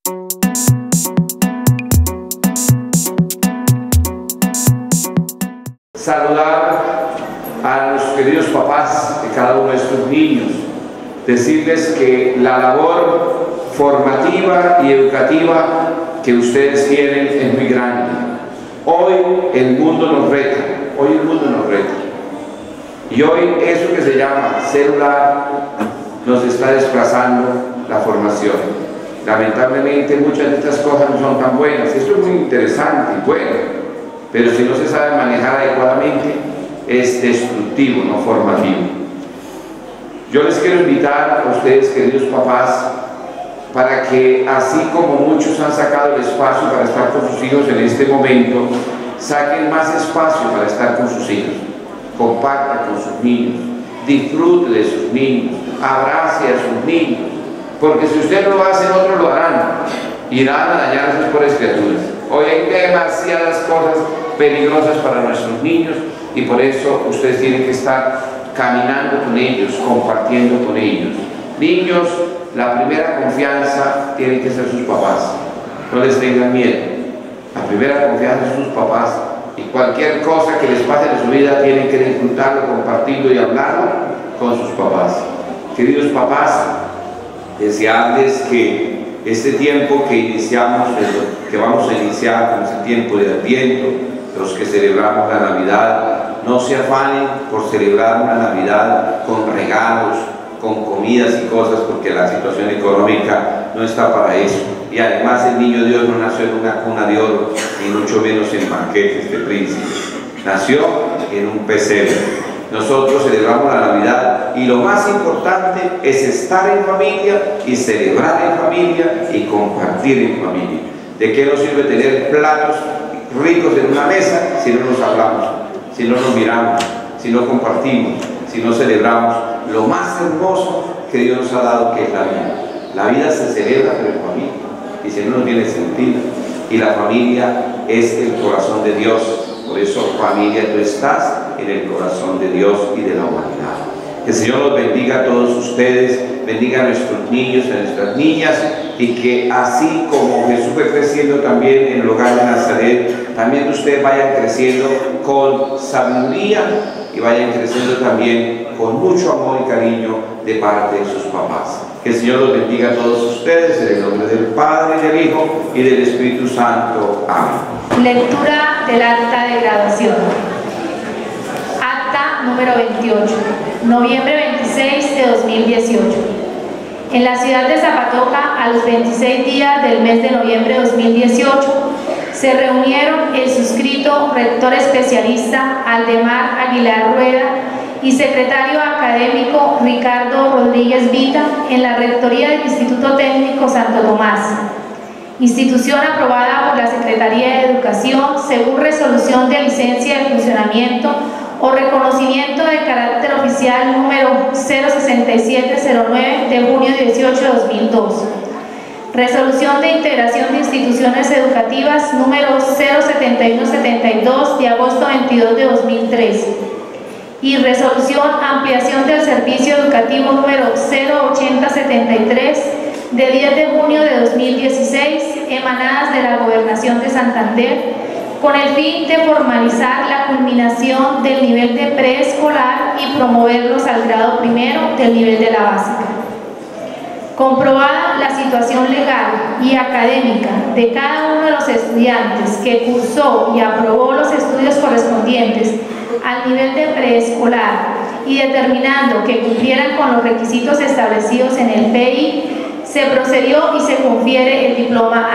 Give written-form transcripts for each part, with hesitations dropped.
Saludar a los queridos papás de cada uno de estos niños, decirles que la labor formativa y educativa que ustedes tienen es muy grande. Hoy el mundo nos reta, y hoy eso que se llama celular nos está desplazando la formación. Lamentablemente muchas de estas cosas no son tan buenas. Esto es muy interesante y bueno, pero si no se sabe manejar adecuadamente es destructivo, no formativo. Yo les quiero invitar a ustedes, queridos papás, para que así como muchos han sacado el espacio para estar con sus hijos en este momento, saquen más espacio para estar con sus hijos. Comparta con sus niños, disfrute de sus niños, abrace a sus niños, porque si usted no lo hace, otros lo harán, irán a dañar a sus pobres criaturas. Hoy hay demasiadas cosas peligrosas para nuestros niños y por eso ustedes tienen que estar caminando con ellos, compartiendo con ellos. Niños, la primera confianza tienen que ser sus papás, no les tengan miedo. La primera confianza es sus papás y cualquier cosa que les pase en su vida tienen que disfrutarlo, compartirlo y hablarlo con sus papás. Queridos papás, desearles que este tiempo que iniciamos, que vamos a iniciar con este tiempo de Adviento, los que celebramos la Navidad, no se afanen por celebrar una Navidad con regalos, con comidas y cosas, porque la situación económica no está para eso. Y además el niño Dios no nació en una cuna de oro, ni mucho menos en banquetes de príncipe. Nació en un pesebre. Nosotros celebramos la Navidad y lo más importante es estar en familia y celebrar en familia y compartir en familia. ¿De qué nos sirve tener platos ricos en una mesa si no nos hablamos, si no nos miramos, si no compartimos, si no celebramos lo más hermoso que Dios nos ha dado, que es la vida? La vida se celebra pero en familia, y si no, no tiene sentido. Y la familia es el corazón de Dios. Por eso, familia, tú estás en el corazón de Dios y de la humanidad. Que el Señor los bendiga a todos ustedes, bendiga a nuestros niños, a nuestras niñas, y que así como Jesús fue creciendo también en el hogar de Nazaret, también ustedes vayan creciendo con sabiduría y vayan creciendo también con mucho amor y cariño de parte de sus papás. Que el Señor los bendiga a todos ustedes, en el nombre del Padre, del Hijo y del Espíritu Santo. Amén. Lectura del acta de graduación. Acta número 28, noviembre 26 de 2018. En la ciudad de Zapatoca, a los 26 días del mes de noviembre de 2018, se reunieron el suscrito rector especialista Aldemar Aguilar Rueda y secretario académico Ricardo Rodríguez Vita en la rectoría del Instituto Técnico Santo Tomás, institución aprobada por la Secretaría de Educación según resolución de licencia de funcionamiento o reconocimiento de carácter oficial número 06709 de junio 18 de 2002. Resolución de integración de instituciones educativas número 07172 de agosto 22 de 2003. Y resolución ampliación del servicio educativo número 08073 de 10 de junio de 2016, emanadas de la Gobernación de Santander, con el fin de formalizar la culminación del nivel de preescolar y promoverlos al grado primero del nivel de la básica. Comprobada la situación legal y académica de cada uno de los estudiantes que cursó y aprobó los estudios correspondientes al nivel de preescolar y determinando que cumplieran con los requisitos establecidos en el PI, se procedió y se confiere el diploma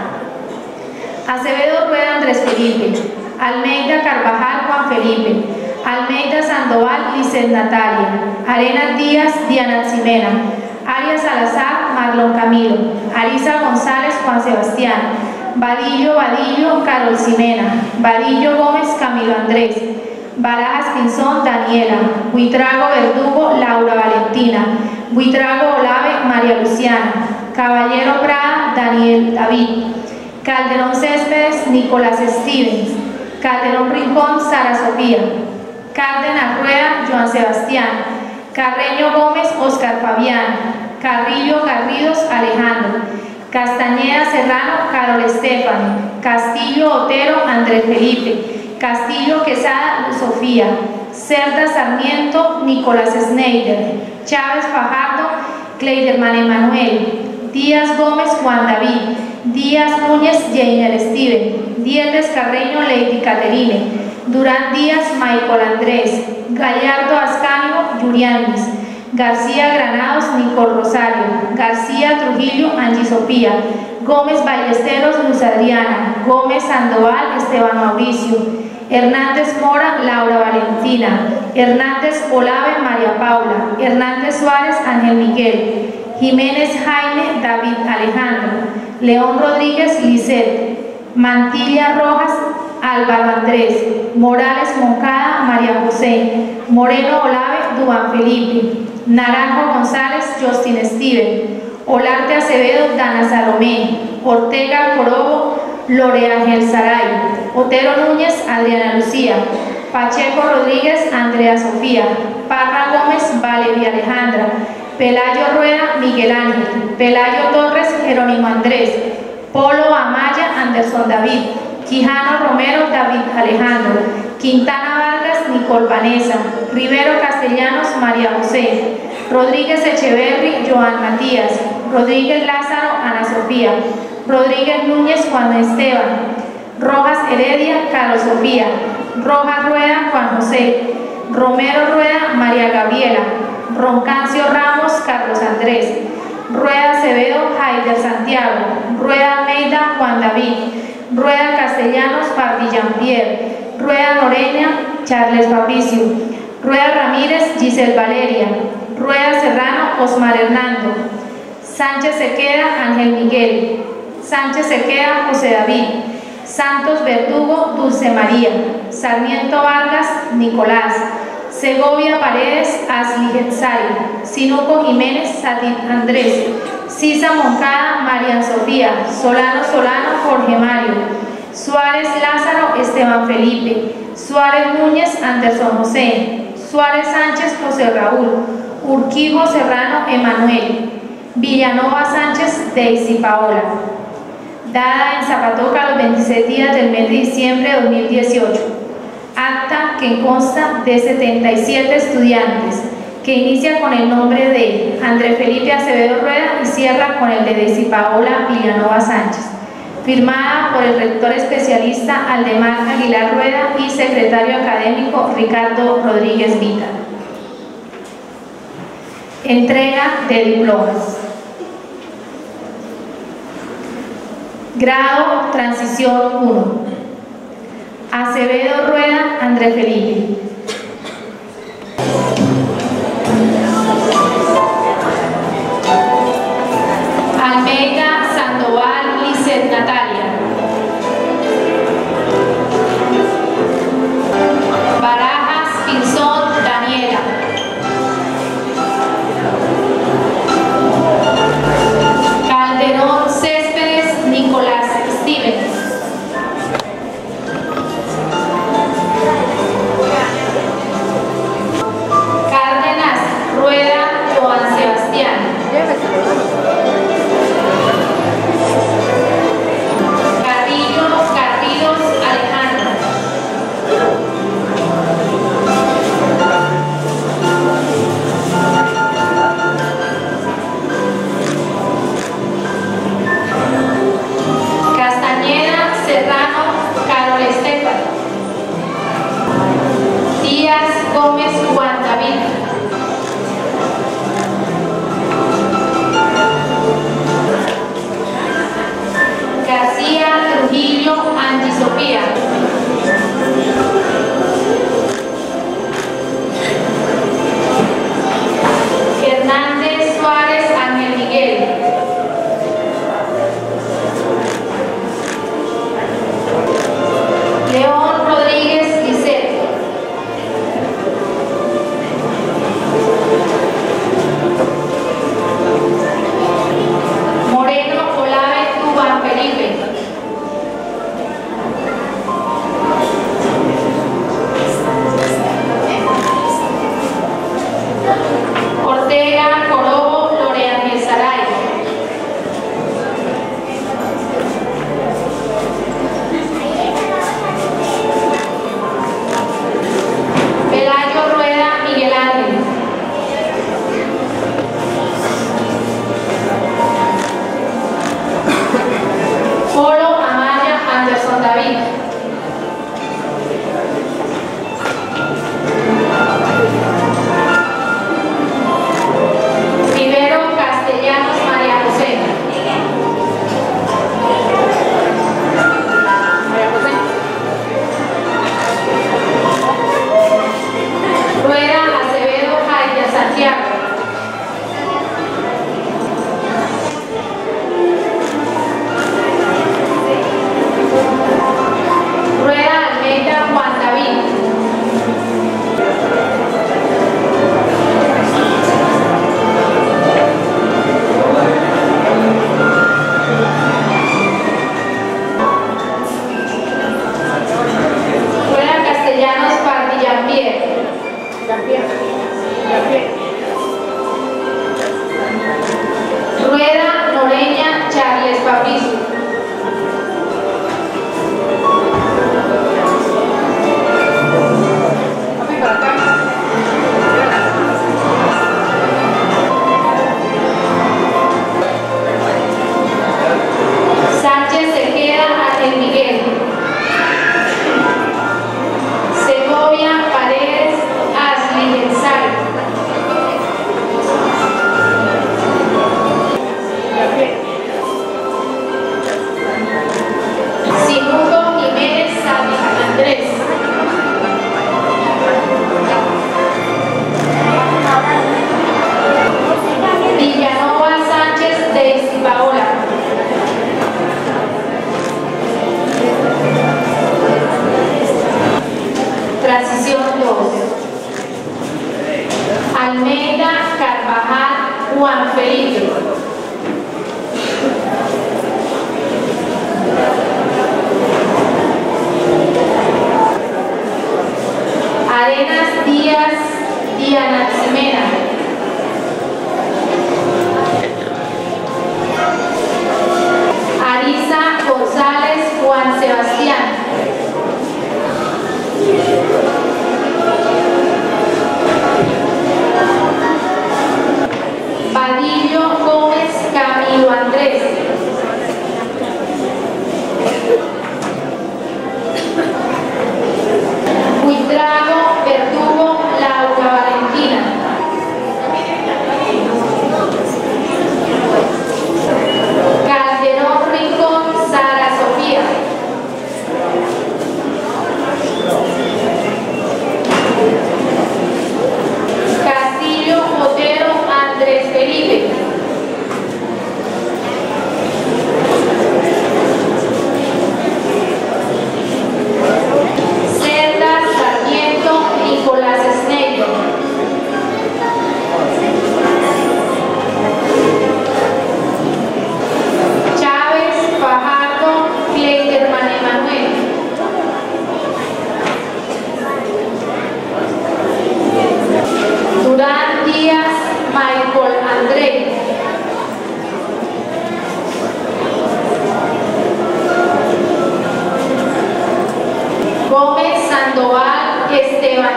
A. Acevedo Rueda Andrés Felipe, Almeida Carvajal Juan Felipe, Almeida Sandoval Lisset Natalia, Arenas Díaz Diana Ximena, Arias Salazar Marlon Camilo, Arisa González Juan Sebastián, Vadillo Carol Ximena, Vadillo Gómez Camilo Andrés, Barajas Pinzón Daniela, Buitrago Verdugo Laura Valentina, Buitrago Olave María Luciana, Caballero Prada Daniel David, Calderón Céspedes Nicolás Stevens, Calderón Rincón Sara Sofía, Cárdenas Rueda Joan Sebastián, Carreño Gómez Oscar Fabián, Carrillo Garridos Alejandro, Castañeda Serrano, Carol Estefani. Castillo Otero, Andrés Felipe. Castillo Quesada, Luz Sofía. Cerda Sarmiento, Nicolás Schneider. Chávez Fajardo, Cleiderman Emanuel. Díaz Gómez, Juan David. Díaz Núñez, Jainer Steven. Díaz Carreño, Lady Caterine. Durán Díaz, Michael Andrés. Gallardo Ascanio, Yurianis. García Granados, Nicole Rosario. García Trujillo, Angie Sofía. Gómez Ballesteros, Luz Adriana. Gómez Sandoval, Esteban Mauricio. Hernández Mora, Laura Valentina. Hernández Olave, María Paula. Hernández Suárez, Ángel Miguel. Jiménez Jaime, David Alejandro. León Rodríguez, Lisset. Mantilla Rojas, Álvaro Andrés. Morales Moncada, María José. Moreno Olave, Duván Felipe. Naranjo González, Justin Steven. Olarte Acevedo, Dana Salomé. Ortega Corobo, Lorea Ángel Saray. Otero Núñez, Adriana Lucía. Pacheco Rodríguez, Andrea Sofía. Parra Gómez, Valeria Alejandra. Pelayo Rueda, Miguel Ángel. Pelayo Torres, Jerónimo Andrés. Polo Amaya, Anderson David. Quijano Romero, David Alejandro. Quintana Vargas, Nicole Vanessa. Rivero Castellanos, María José. Rodríguez Echeverri, Joan Matías. Rodríguez Lázaro, Ana Sofía. Rodríguez Núñez, Juan Esteban. Rojas Heredia, Carlos Sofía. Rojas Rueda, Juan José. Romero Rueda, María Gabriela. Roncancio Ramos, Carlos Andrés. Rueda Acevedo, Haider Santiago. Rueda Almeida, Juan David. Rueda Castellanos, Pardi Jean-Pierre. Rueda Noreña, Charles Fabricio. Rueda Ramírez, Giselle Valeria. Rueda Serrano, Osmar Hernando. Sánchez Sequeda, Ángel Miguel. Sánchez Sequeda, José David. Santos Verdugo, Dulce María. Sarmiento Vargas, Nicolás. Segovia Paredes, Asli Getsari. Sinuco Jiménez, Sadit Andrés. Sisa Moncada, María Sofía. Solano, Jorge Mario. Suárez Lázaro, Esteban Felipe. Suárez Núñez, Anderson José. Suárez Sánchez, José Raúl. Urquijo Serrano, Emanuel. Villanova Sánchez, Daisy Paola. Dada en Zapatoca los 26 días del mes de diciembre de 2018. Acta que consta de 77 estudiantes, que inicia con el nombre de Andrés Felipe Acevedo Rueda y cierra con el de Daisy Paola Villanova Sánchez. Firmada por el rector especialista Aldemar Aguilar Rueda y secretario académico Ricardo Rodríguez Vita. Entrega de diplomas. Grado Transición 1. Acevedo Rueda, Andrés Felipe. Almeida Sandoval, Lisset Natalia. Barajas Pinzón, Daniela. Calderón Céspedes, Nicolás Stevens.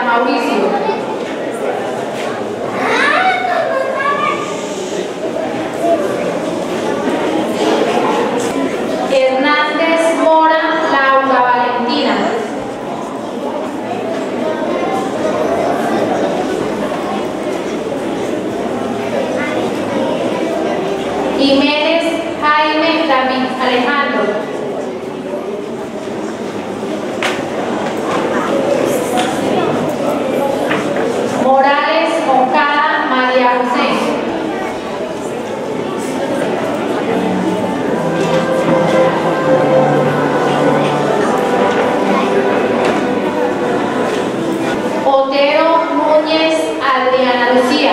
Mauricio. Hernández Mora Laura Valentina. Jiménez Jaime David Alejandro. Morales Moncada María José. Otero Núñez Adriana Lucía.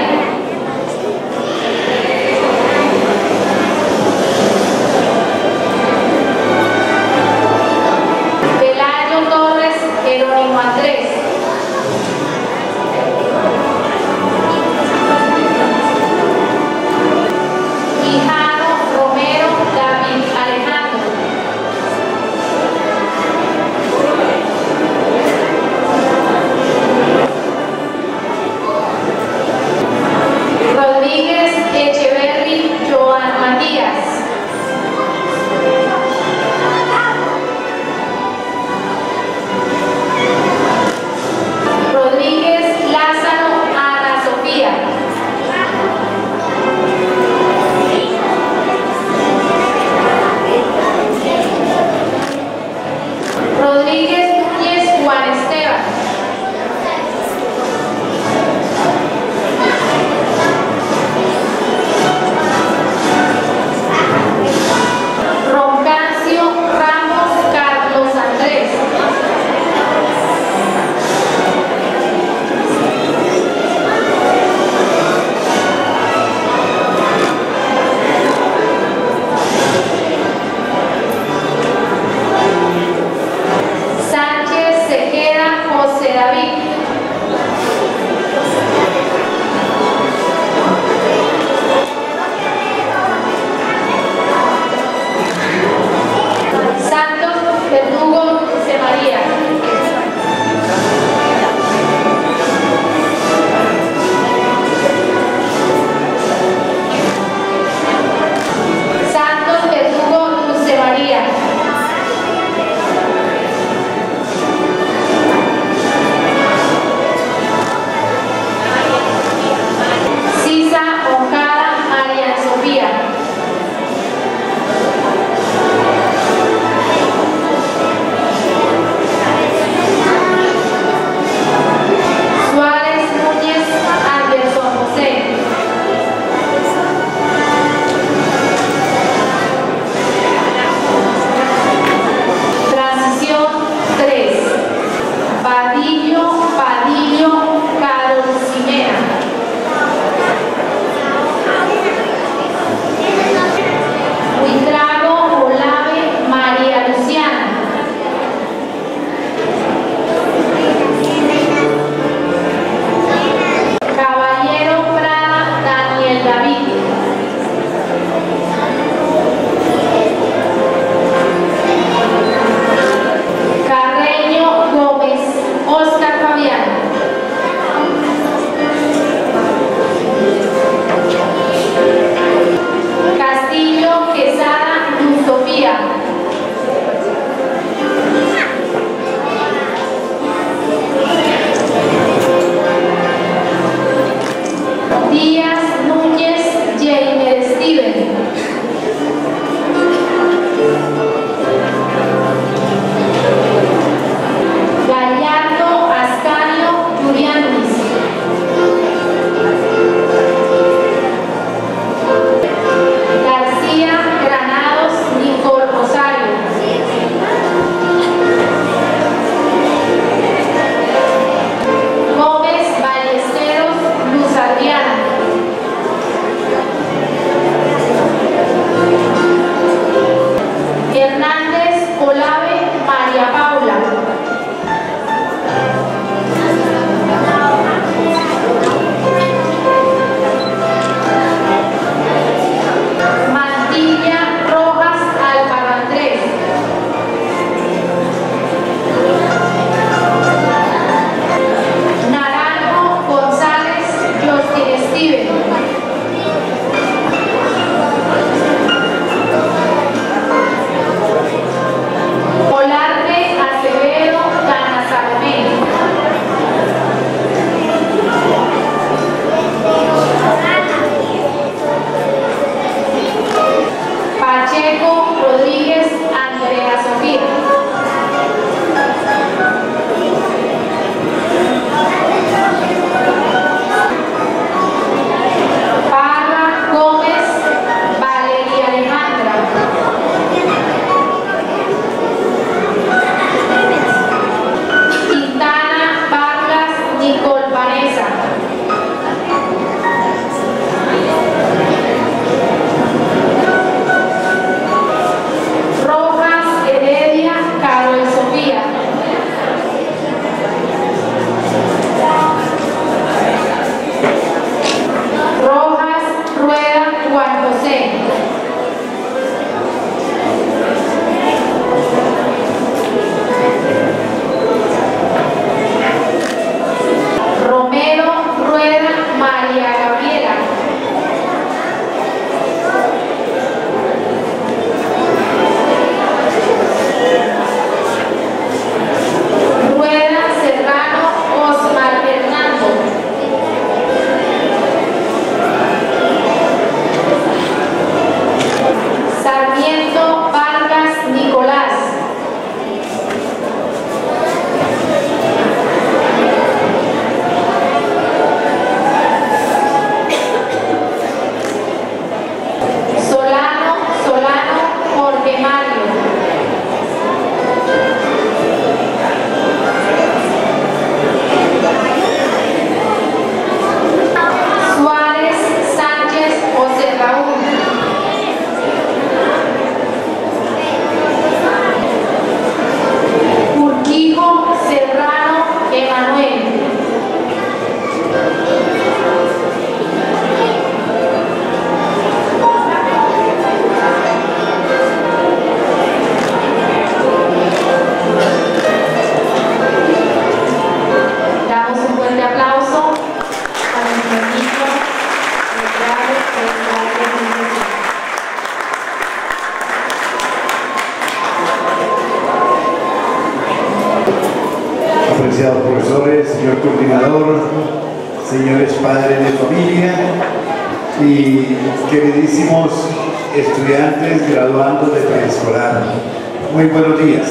apreciados profesores, señor coordinador, señores padres de familia y queridísimos estudiantes graduandos de preescolar. Muy buenos días.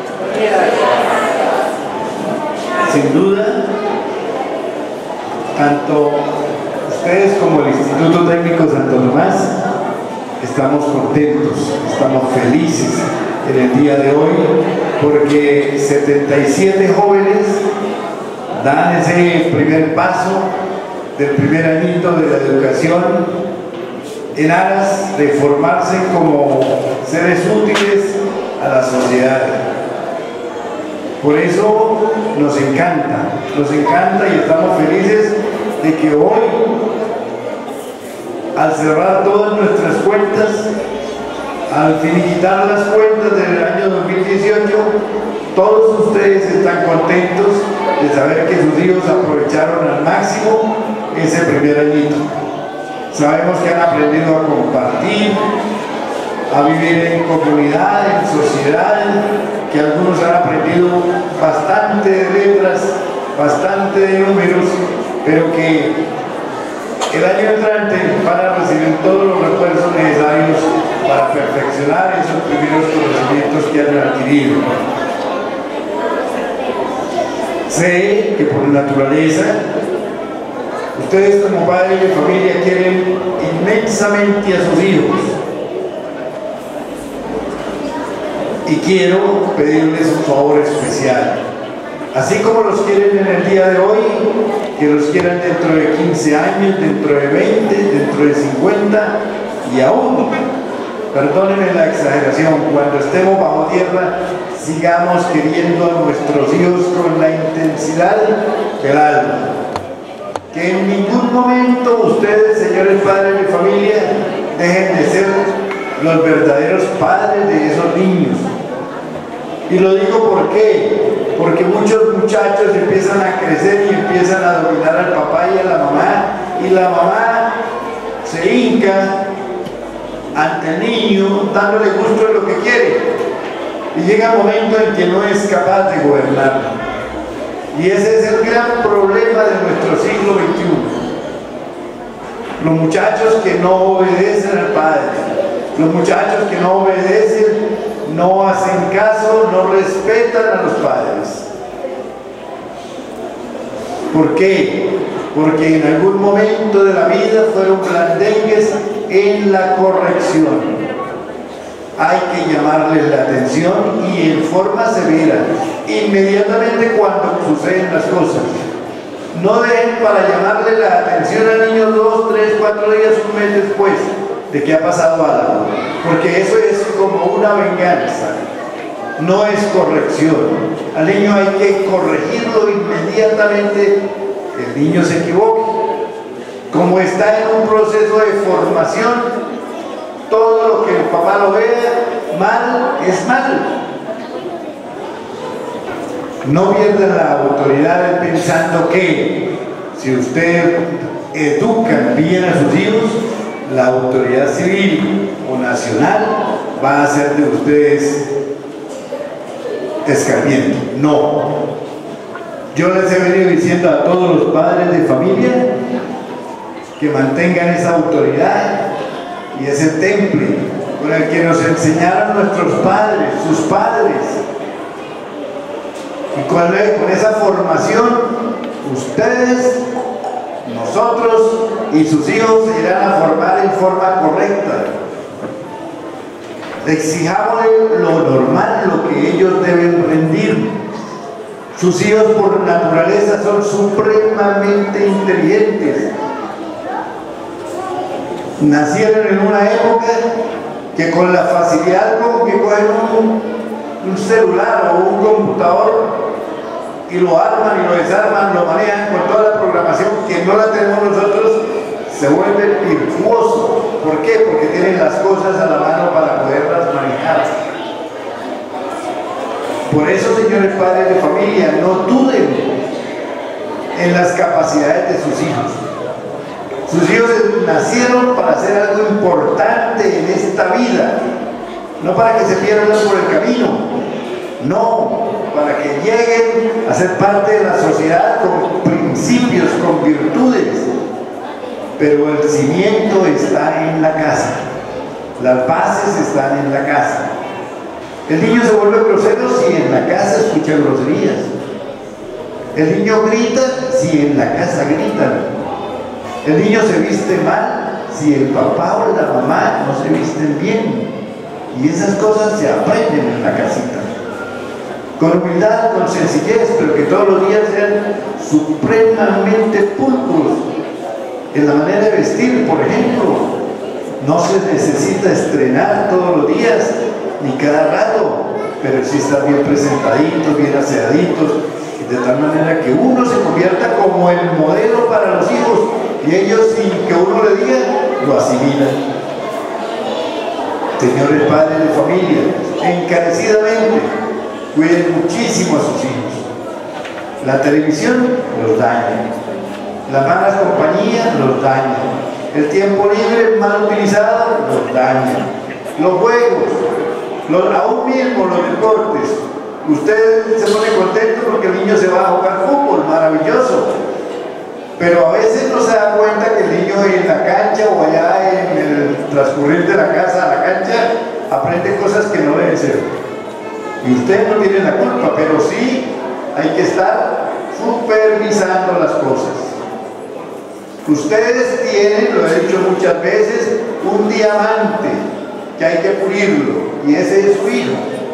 Sin duda, tanto ustedes como el Instituto Técnico Santo Tomás estamos contentos, estamos felices en el día de hoy porque 77 jóvenes dan ese primer paso del primer añito de la educación en aras de formarse como seres útiles a la sociedad. Por eso nos encanta y estamos felices de que hoy, al cerrar todas nuestras cuentas, al finiquitar las cuentas del año 2018, todos ustedes están contentos de saber que sus hijos aprovecharon al máximo ese primer añito. Sabemos que han aprendido a compartir, a vivir en comunidad, en sociedad, que algunos han aprendido bastante de letras, bastante de números, pero que el año entrante van a recibir todos los refuerzos necesarios para perfeccionar esos primeros conocimientos que han adquirido. Sé que por naturaleza ustedes como padres de familia quieren inmensamente a sus hijos y quiero pedirles un favor especial. Así como los quieren en el día de hoy, que los quieran dentro de 15 años, dentro de 20, dentro de 50 y aún, perdónenme la exageración, cuando estemos bajo tierra, sigamos queriendo a nuestros hijos con la intensidad del alma. Que en ningún momento ustedes, señores padres de familia, dejen de ser los verdaderos padres de esos niños. Y lo digo ¿por qué? Porque muchos muchachos empiezan a crecer y empiezan a dominar al papá y a la mamá, y la mamá se hinca ante el niño dándole gusto en lo que quiere, y llega un momento en que no es capaz de gobernarlo, y ese es el gran problema de nuestro siglo XXI. Los muchachos que no obedecen al padre, los muchachos que no obedecen, no hacen caso, no respetan a los padres. ¿Por qué? Porque en algún momento de la vida fueron blandengues en la corrección. Hay que llamarles la atención y en forma severa, inmediatamente cuando suceden las cosas. No dejen para llamarle la atención al niño 2, 3, 4 días, un mes después de que ha pasado algo, porque eso es como una venganza, no es corrección. Al niño hay que corregirlo inmediatamente que el niño se equivoque. Como está en un proceso de formación, todo lo que el papá lo vea mal es mal. No pierdan la autoridad pensando que si usted educa bien a sus hijos, la autoridad civil o nacional va a hacer de ustedes escarmiento. No. Yo les he venido diciendo a todos los padres de familia que mantengan esa autoridad y ese temple con el que nos enseñaron nuestros padres, sus padres. Y con esa formación, ustedes, nosotros y sus hijos se irán a formar en forma correcta. Exijámosle lo normal, lo que ellos deben rendir. Sus hijos por naturaleza son supremamente inteligentes. Nacieron en una época que con la facilidad con que cogen un celular o un computador y lo arman y lo desarman, lo manejan con toda la programación que no la tenemos nosotros, se vuelven virtuosos. ¿Por qué? Porque tienen las cosas a la mano para poderlas manejar. Por eso, señores padres de familia, no duden en las capacidades de sus hijos. Sus hijos nacieron para hacer algo importante en esta vida, no para que se pierdan por el camino. No. para que lleguen a ser parte de la sociedad con principios, con virtudes. Pero el cimiento está en la casa, las bases están en la casa. El niño se vuelve grosero si en la casa escucha groserías. El niño grita si en la casa gritan. El niño se viste mal si el papá o la mamá no se visten bien. Y esas cosas se aprenden en la casita. Con humildad, con sencillez, pero que todos los días sean supremamente pulcros. En la manera de vestir, por ejemplo, no se necesita estrenar todos los días, ni cada rato, pero sí estar bien presentaditos, bien aseaditos, de tal manera que uno se convierta como el modelo para los hijos, y ellos, sin que uno le diga, lo asimilan. Señores padres de familia, encarecidamente, cuiden muchísimo a sus hijos. La televisión los daña, las malas compañías los daña, el tiempo libre mal utilizado los daña, los juegos, aún mismo los deportes. Usted se pone contento porque el niño se va a jugar fútbol, maravilloso, pero a veces no se da cuenta que el niño en la cancha o allá en el transcurrir de la casa a la cancha aprende cosas que no deben ser. Y usted no tiene la culpa, pero sí hay que estar supervisando las cosas. Ustedes tienen, lo he dicho muchas veces, un diamante que hay que pulirlo, y ese es su hijo.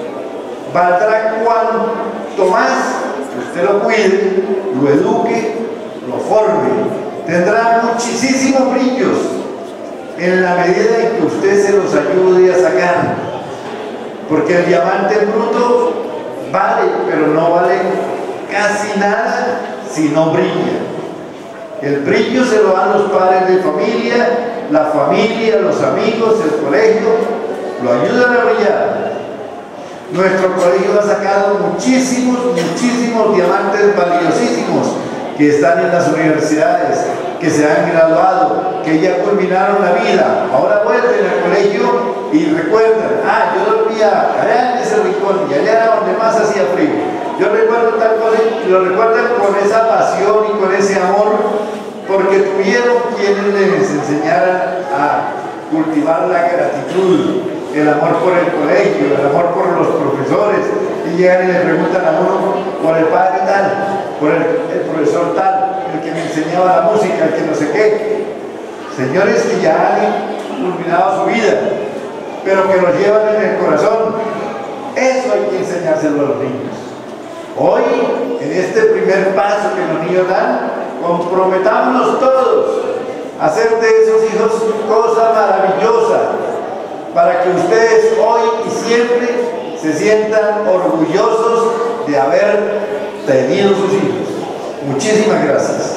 Valdrá cuanto más usted lo cuide, lo eduque, lo forme. Tendrá muchísimos brillos en la medida en que usted se los ayude a sacar. Porque el diamante bruto vale, pero no vale casi nada si no brilla. El brillo se lo dan los padres de familia, la familia, los amigos, el colegio, lo ayudan a brillar. Nuestro colegio ha sacado muchísimos diamantes valiosísimos que están en las universidades, que se han graduado, que ya culminaron la vida. Ahora vuelven al colegio y recuerdan, yo dormía allá en ese rincón y allá era donde más hacía frío. Yo recuerdo tal cosa y lo recuerdan con esa pasión y con ese amor, porque tuvieron quienes les enseñaran a cultivar la gratitud, el amor por el colegio, el amor por los profesores, y llegan y le preguntan a uno por el padre tal, por el profesor tal, el que me enseñaba la música, el que no sé qué. Señores que ya han culminado su vida, pero que los llevan en el corazón. Eso hay que enseñárselo a los niños. Hoy, en este primer paso que los niños dan, comprometámonos todos a hacer de esos hijos cosa maravillosa, para que ustedes hoy y siempre se sientan orgullosos de haber tenido sus hijos. Muchísimas gracias.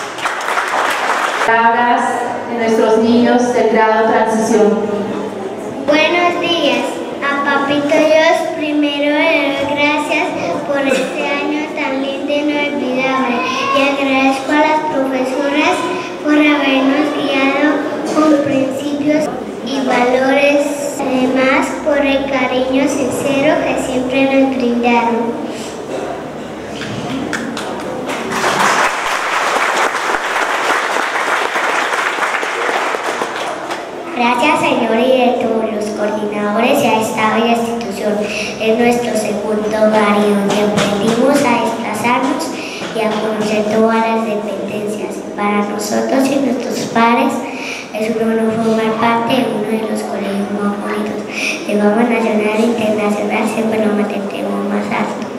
Palabras de nuestros niños del grado transición. Buenos días. A Papito Dios primero le doy gracias por este año tan lindo e inolvidable, y agradezco a las profesoras por habernos guiado con principios y valores, además por el cariño sincero que siempre nos brindaron. Gracias, señor, y de todos los coordinadores y a esta bella institución. Es nuestro segundo hogar y donde aprendimos a desplazarnos y a conocer todas las dependencias. Para nosotros y nuestros padres es un honor formar parte de uno de los colegios más bonitos de fama nacional e internacional. Siempre lo mantendremos más alto.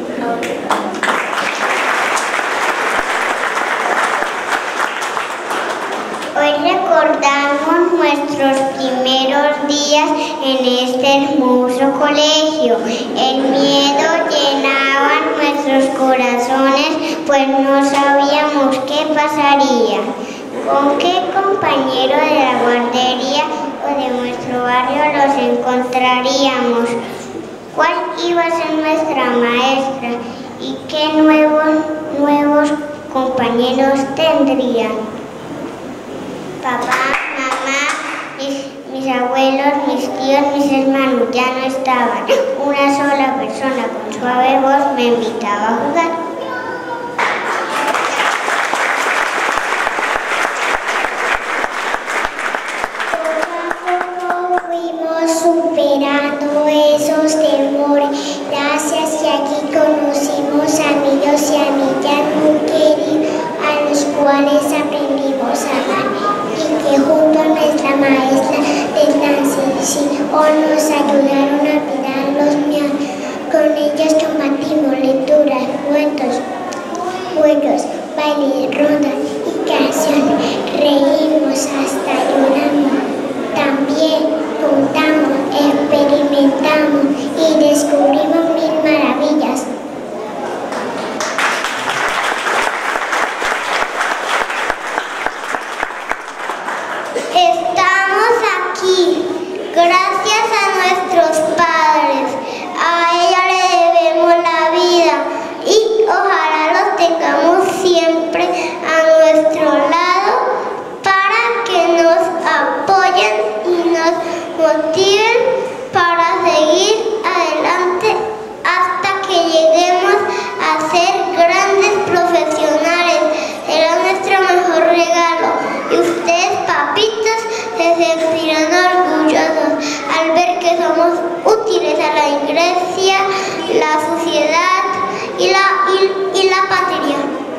Hoy recordamos nuestros primeros días en este hermoso colegio. El miedo llenaba nuestros corazones, pues no sabíamos qué pasaría. ¿Con qué compañero de la guardería o de nuestro barrio los encontraríamos? ¿Cuál iba a ser nuestra maestra? ¿Y qué nuevos compañeros tendrían? Papá, mamá, mis Mis abuelos, mis tíos, mis hermanos ya no estaban. Una sola persona con suave voz me invitaba a jugar. Superando esos temores, gracias que aquí conocimos amigos y amigas muy queridos, a los cuales aprendimos a amar, y que junto a nuestra maestra de transición nos ayudaron a olvidar los miedos. Con ellas compartimos lecturas, cuentos, juegos, bailes, rondas y canciones, reímos hasta lloramos. También contamos, experimentamos y descubrimos mil maravillas. Estamos aquí gracias a nuestros padres. A ella le debemos la vida y ojalá los tengamos siempre a nuestro lado para que nos apoyen y nos motiven para seguir adelante hasta que lleguemos a ser grandes profesionales. Será nuestro mejor regalo y ustedes, papitos, se sentirán orgullosos al ver que somos útiles a la iglesia, la sociedad y la patria.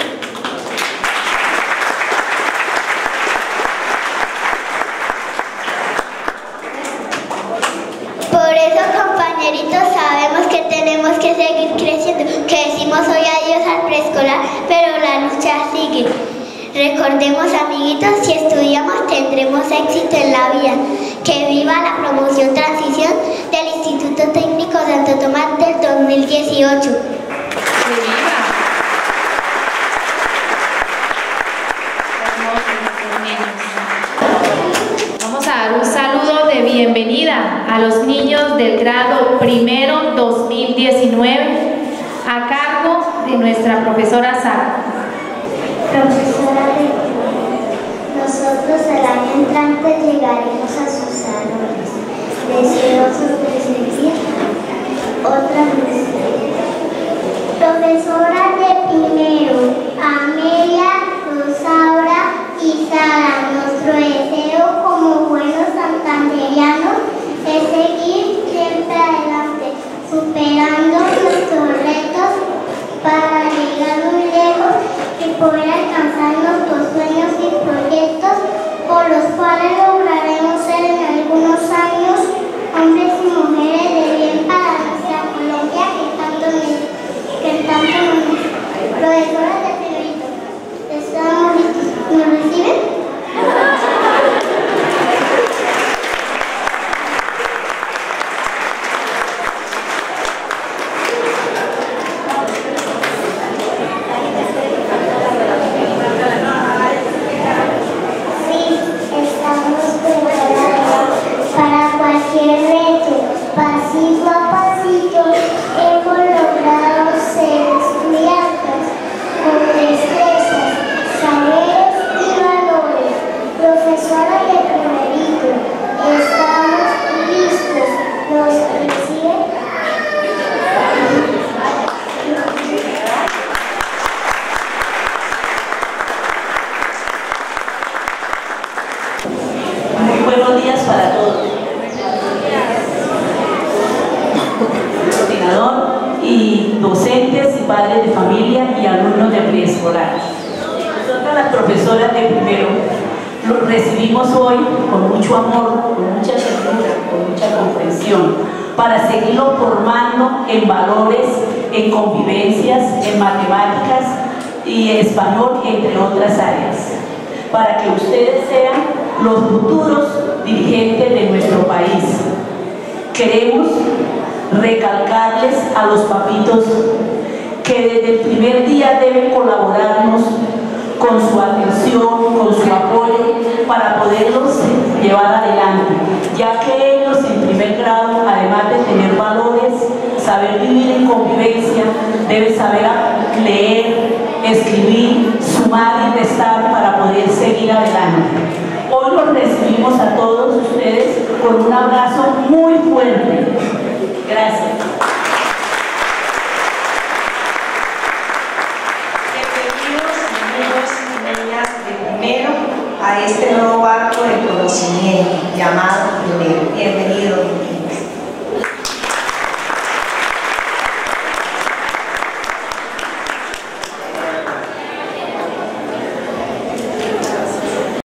Por eso, compañeritos, sabemos que tenemos que seguir creciendo, que decimos hoy adiós al preescolar, pero la lucha sigue. Recordemos, amiguitos, si estudiamos tendremos éxito en la vida. Que viva la promoción transición del Instituto Técnico Santo Tomás del 2018. ¡Que viva! Vamos a dar un saludo de bienvenida a los niños del grado primero 2019 a cargo de nuestra profesora Sara. Profesora, nosotros el año entrante llegaremos a sus salones, deseosos de seguir otra vez. Profesora de primero, Amelia, Rosaura y Sara, nuestro deseo como buenos santanderianos es seguir siempre adelante, superando nuestros retos para llegar muy lejos y poder alcanzar nuestros sueños y proyectos por los cuales lograremos ser en algunos años hombres y mujeres de bien para nuestra Colombia que tanto nos profesoras de primerito, ¿estamos listos? ¿Nos reciben? Pasito a pasito hemos logrado ser estudiantes con destrezas, saberes y valores. Profesora de primerito, estamos listos. ¿Nos reciben? Muy buenos días para todos. Y docentes y padres de familia y alumnos de preescolar. Nosotras las profesoras de primero los recibimos hoy con mucho amor, con mucha ternura, con mucha comprensión, para seguirlos formando en valores, en convivencias, en matemáticas y español, entre otras áreas, para que ustedes sean los futuros dirigentes de nuestro país. Queremos recalcarles a los papitos que desde el primer día deben colaborarnos con su atención, con su apoyo para poderlos llevar adelante, ya que ellos en primer grado, además de tener valores, saber vivir en convivencia, deben saber leer, escribir, sumar y restar para poder seguir adelante. Hoy los recibimos a todos ustedes con un abrazo muy fuerte. Gracias. Bienvenidos, niños y niñas de primero, a este nuevo barco de conocimiento llamado Primero. Bienvenidos.